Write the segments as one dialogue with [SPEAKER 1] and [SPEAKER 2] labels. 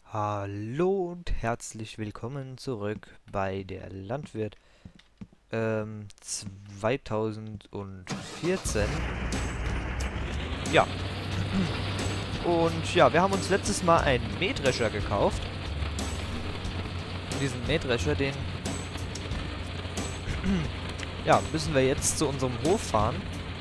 [SPEAKER 1] Hallo und herzlich willkommen zurück bei der Landwirt 2014. Ja, und ja, wir haben uns letztes Mal einen Mähdrescher gekauft. Und diesen Mähdrescher, den ja, müssen wir jetzt zu unserem Hof fahren.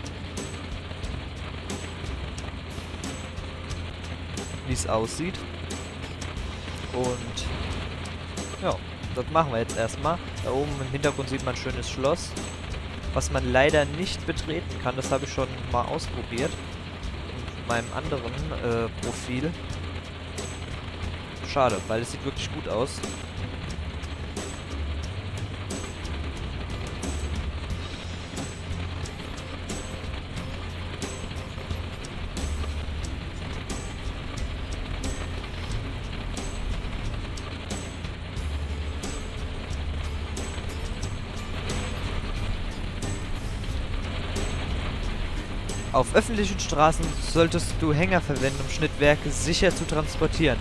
[SPEAKER 1] Wie es aussieht. Und ja, das machen wir jetzt erstmal. Da oben im Hintergrund sieht man ein schönes Schloss, was man leider nicht betreten kann. Das habe ich schon mal ausprobiert in meinem anderen Profil. Schade, weil es sieht wirklich gut aus. Auf öffentlichen Straßen solltest du Hänger verwenden, um Schnittwerke sicher zu transportieren.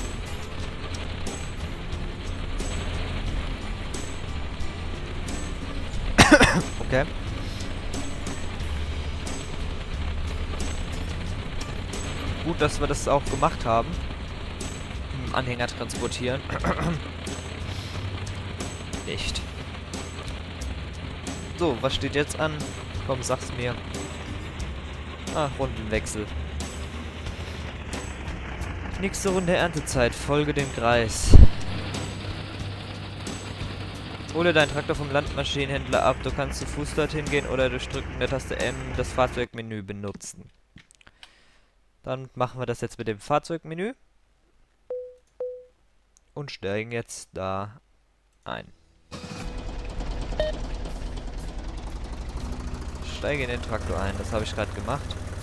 [SPEAKER 1] Okay. Gut, dass wir das auch gemacht haben. Anhänger transportieren. Echt. So, was steht jetzt an? Komm, sag's mir. Ah, Rundenwechsel. Nächste Runde Erntezeit. Folge dem Kreis. Hole deinen Traktor vom Landmaschinenhändler ab. Du kannst zu Fuß dorthin gehen oder durch Drücken der Taste M das Fahrzeugmenü benutzen. Dann machen wir das jetzt mit dem Fahrzeugmenü. Und steigen jetzt da ein. Steige in den Traktor ein. Das habe ich gerade gemacht.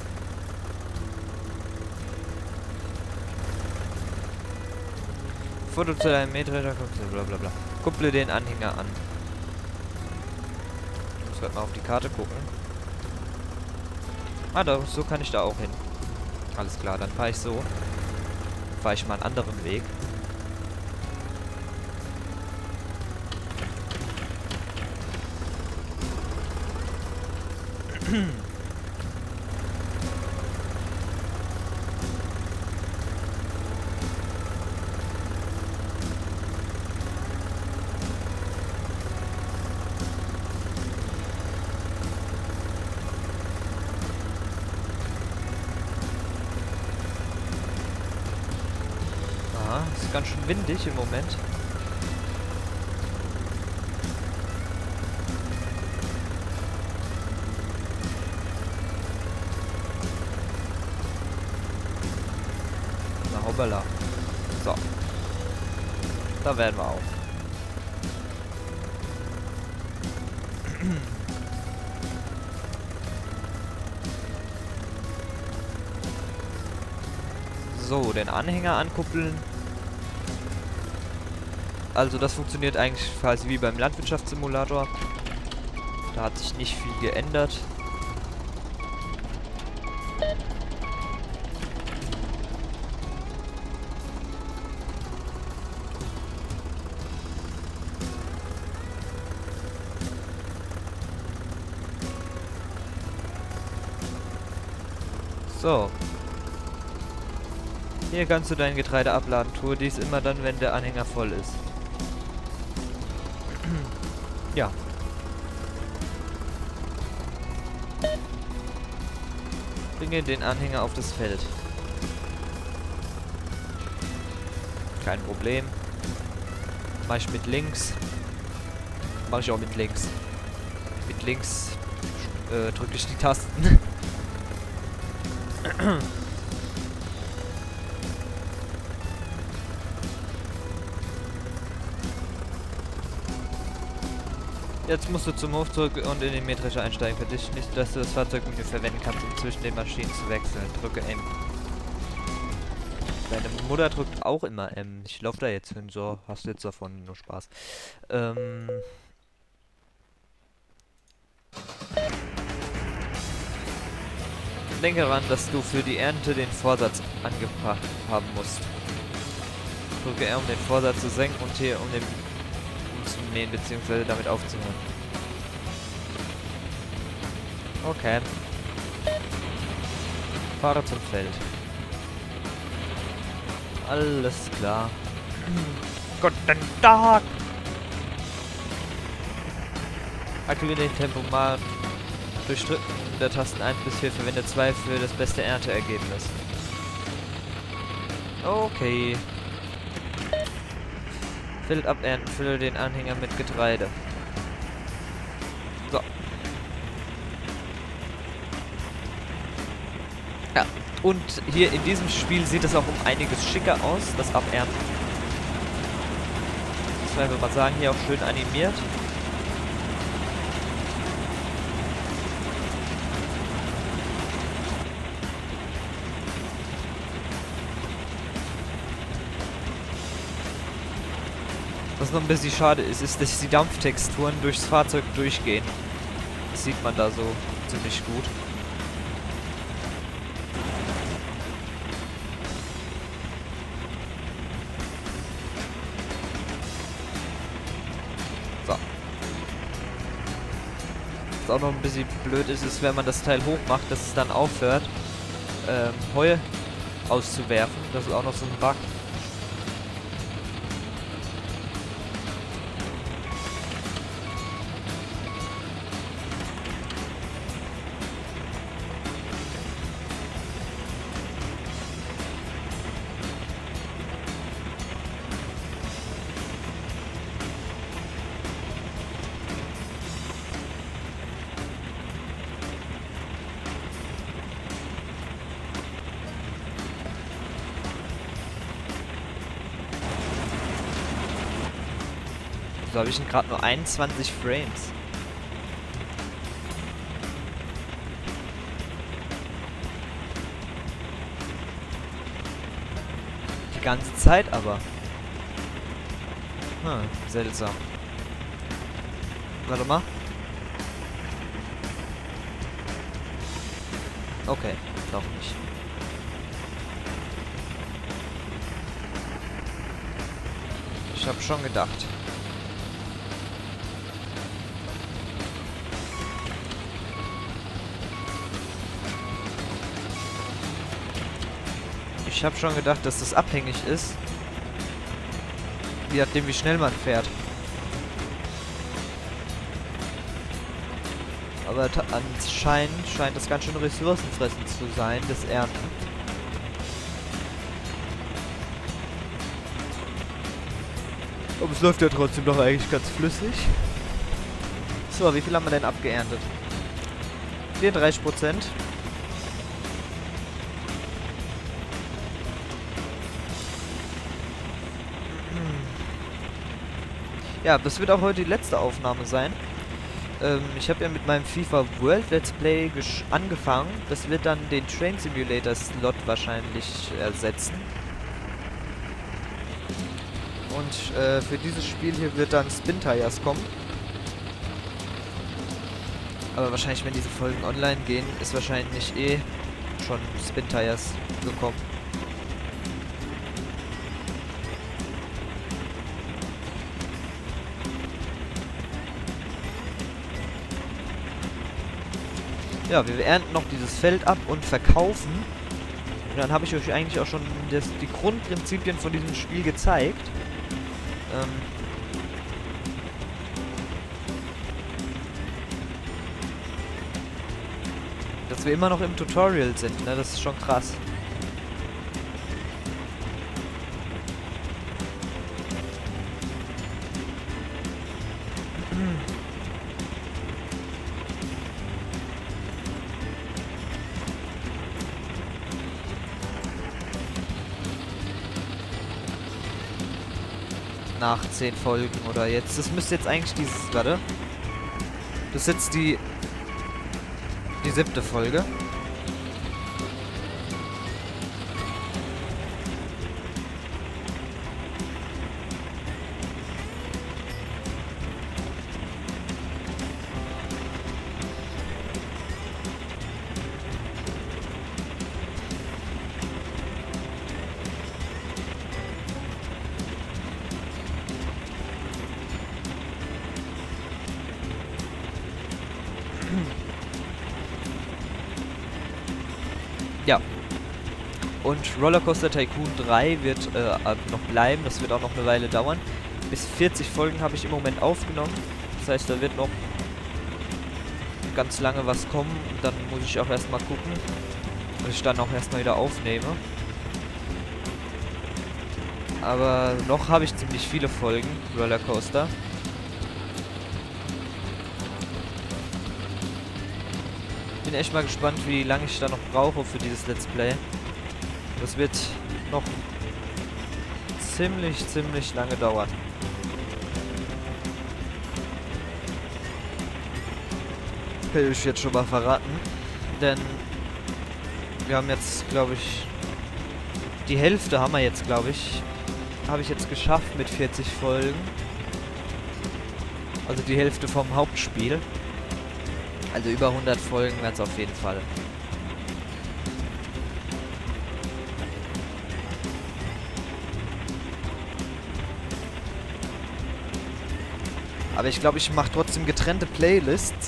[SPEAKER 1] Bevor du zu deinem Mähdrescher kommst, blablabla. Kupple den Anhänger an. Ich muss gerade mal auf die Karte gucken. Ah, so kann ich da auch hin. Alles klar, dann fahre ich so. Fahre ich mal einen anderen Weg. Aha, ist ganz schön windig im Moment. Na hoppala. So. Da werden wir auf. So, den Anhänger ankuppeln. Also das funktioniert eigentlich quasi wie beim Landwirtschaftssimulator. Da hat sich nicht viel geändert. So. Hier kannst du dein Getreide abladen. Tue dies immer dann, wenn der Anhänger voll ist. Ja. Bringe den Anhänger auf das Feld. Kein Problem. Mach ich mit links. Mach ich auch mit links. Mit links drücke ich die Tasten. Jetzt musst du zum Hof zurück und in den Mähdrescher einsteigen. Für dich nicht, dass du das Fahrzeugmenü verwenden kannst, um zwischen den Maschinen zu wechseln. Drücke M. Deine Mutter drückt auch immer M. Ich laufe da jetzt hin. So, hast du jetzt davon nur Spaß. Denke daran, dass du für die Ernte den Vorsatz angebracht haben musst. drücke R, um den Vorsatz zu senken und T, um den umzumähen bzw. damit aufzuhören. Okay. Fahre zum Feld. Alles klar. Guten Tag! Aktiviere den Tempomat. Durch Drücken der Tasten 1 bis 4 verwende 2 für das beste Ernteergebnis. Okay. Feld abernten, fülle den Anhänger mit Getreide. So. Ja, und hier in diesem Spiel sieht es auch um einiges schicker aus, das Abernten. Das muss man mal sagen, hier auch schön animiert. Was noch ein bisschen schade ist, ist, dass die Dampftexturen durchs Fahrzeug durchgehen. Das sieht man da so ziemlich gut. So. Was auch noch ein bisschen blöd ist, ist, wenn man das Teil hoch macht, dass es dann aufhört, Heu auszuwerfen. Das ist auch noch so ein Bug. So habe ich gerade nur 21 Frames. Die ganze Zeit aber. Seltsam. Warte mal. Okay, doch nicht. Ich habe schon gedacht. Ich habe schon gedacht, dass das abhängig ist. Je nachdem, wie schnell man fährt. Aber anscheinend scheint das ganz schön ressourcenfressend zu sein, das Ernten. Aber es läuft ja trotzdem doch eigentlich ganz flüssig. So, wie viel haben wir denn abgeerntet? 34%. Ja, das wird auch heute die letzte Aufnahme sein. Ich habe ja mit meinem FIFA World Let's Play angefangen. Das wird dann den Train Simulator Slot wahrscheinlich ersetzen. Und für dieses Spiel hier wird dann Spin Tires kommen. Aber wahrscheinlich, wenn diese Folgen online gehen, ist wahrscheinlich eh schon Spin Tires gekommen. Ja, wir ernten noch dieses Feld ab und verkaufen. Und dann habe ich euch eigentlich auch schon die Grundprinzipien von diesem Spiel gezeigt. Dass wir immer noch im Tutorial sind, ne? Das ist schon krass. Nach 10 Folgen oder jetzt. Das müsste jetzt eigentlich dieses... Warte. Das ist jetzt die 7. Folge. Und Rollercoaster Tycoon 3 wird noch bleiben, das wird auch noch eine Weile dauern. Bis 40 Folgen habe ich im Moment aufgenommen. Das heißt, da wird noch ganz lange was kommen. Und dann muss ich auch erstmal gucken, dass ich dann auch erstmal wieder aufnehme. Aber noch habe ich ziemlich viele Folgen Rollercoaster. Bin echt mal gespannt, wie lange ich da noch brauche für dieses Let's Play. Das wird noch ziemlich lange dauern. Kann ich jetzt schon mal verraten. Denn wir haben jetzt, glaube ich, die Hälfte haben wir jetzt, glaube ich. Habe ich jetzt geschafft mit 40 Folgen. Also die Hälfte vom Hauptspiel. Also über 100 Folgen werden es auf jeden Fall. Aber ich glaube, ich mache trotzdem getrennte Playlists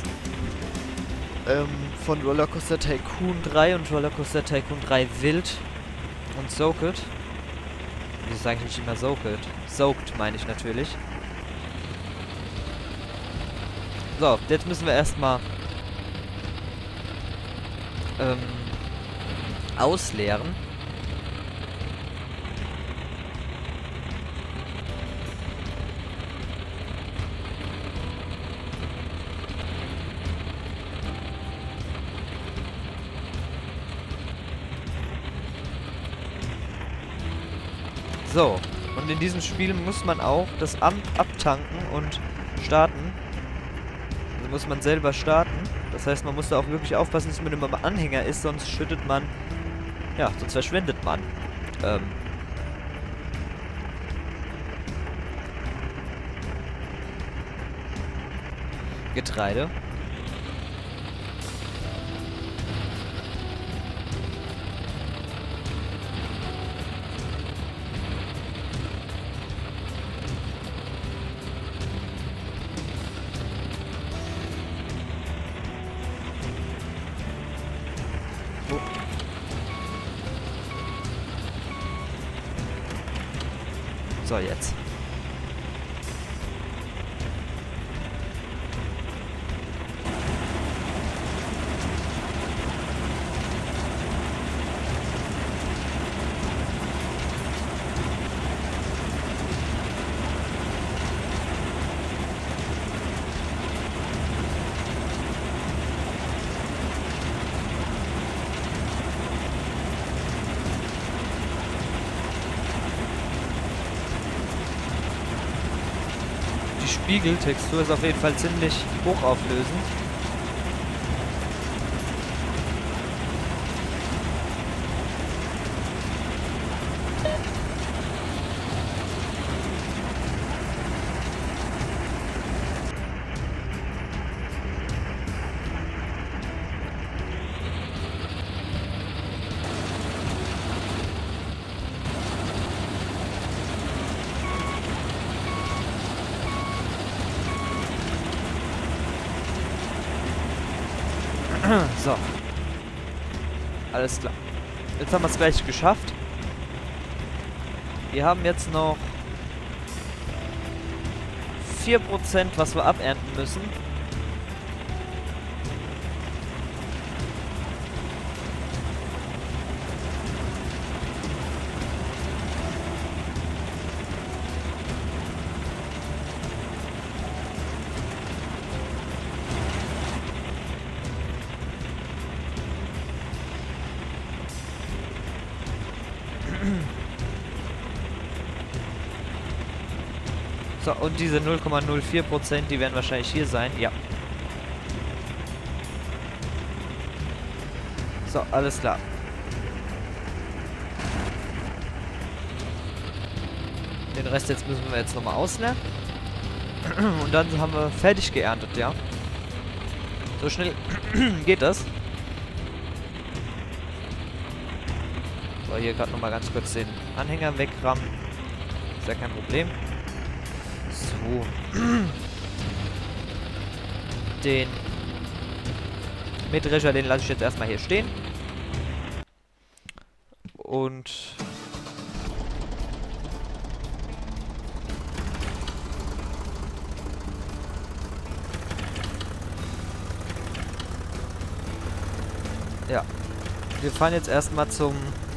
[SPEAKER 1] von Rollercoaster Tycoon 3 und Rollercoaster Tycoon 3 Wild und Soaked. Wieso sage ich nicht immer Soaked? Soaked meine ich natürlich. So, jetzt müssen wir erstmal ausleeren. So, und in diesem Spiel muss man auch das abtanken und starten. Also muss man selber starten. Das heißt, man muss da auch wirklich aufpassen, dass man immer beim Anhänger ist, sonst schüttet man, ja, sonst verschwendet man Getreide. So, jetzt. Die Spiegeltextur ist auf jeden Fall ziemlich hochauflösend. So. Alles klar. Jetzt haben wir es gleich geschafft. Wir haben jetzt noch 4%, was wir abernten müssen. So, und diese 0,04%, die werden wahrscheinlich hier sein. Ja. So, alles klar. Den Rest jetzt müssen wir jetzt nochmal auslernen. Und dann haben wir fertig geerntet, ja. So schnell geht das. So, hier gerade nochmal ganz kurz den Anhänger wegrammen. Ist ja kein Problem. So. Den Mähdrescher, den lasse ich jetzt erstmal hier stehen. und... Ja. Wir fahren jetzt erstmal zum...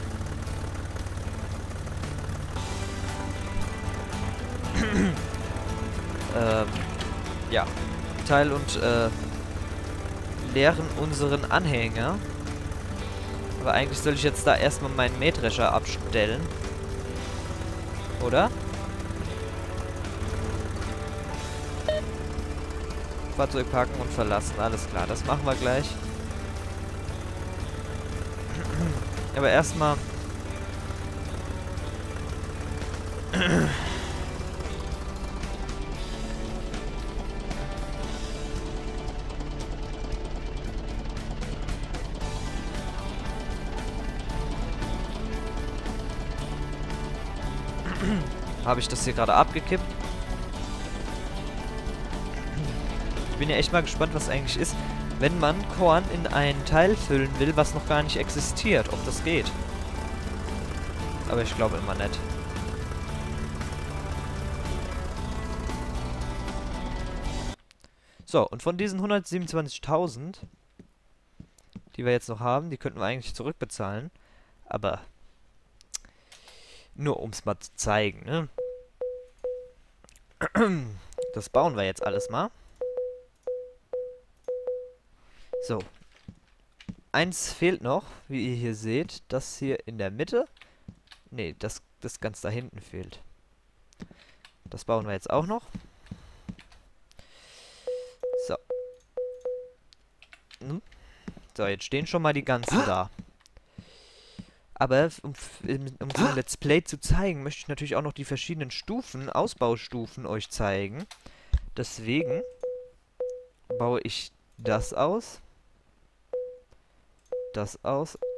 [SPEAKER 1] ja. Teil und, leeren unseren Anhänger. Aber eigentlich soll ich jetzt da erstmal meinen Mähdrescher abstellen. Oder? Fahrzeug parken und verlassen. Alles klar, das machen wir gleich. Aber erstmal... habe ich das hier gerade abgekippt. Ich bin ja echt mal gespannt, was eigentlich ist, wenn man Korn in ein Teil füllen will, was noch gar nicht existiert, ob das geht. Aber ich glaube immer nicht. So, und von diesen 127.000, die wir jetzt noch haben, die könnten wir eigentlich zurückbezahlen. Aber nur um es mal zu zeigen, ne? Das bauen wir jetzt alles mal. So. Eins fehlt noch, wie ihr hier seht. Das hier in der Mitte. Ne, das ganz da hinten fehlt. Das bauen wir jetzt auch noch. So. So, jetzt stehen schon mal die ganzen da. Aber um so ein Let's Play zu zeigen, möchte ich natürlich auch noch die verschiedenen Stufen, Ausbaustufen euch zeigen. Deswegen baue ich das aus. Das aus.